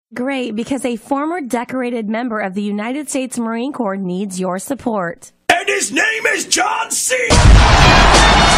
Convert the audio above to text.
Great, because a former decorated member of the United States Marine Corps needs your support. And his name is John Cena!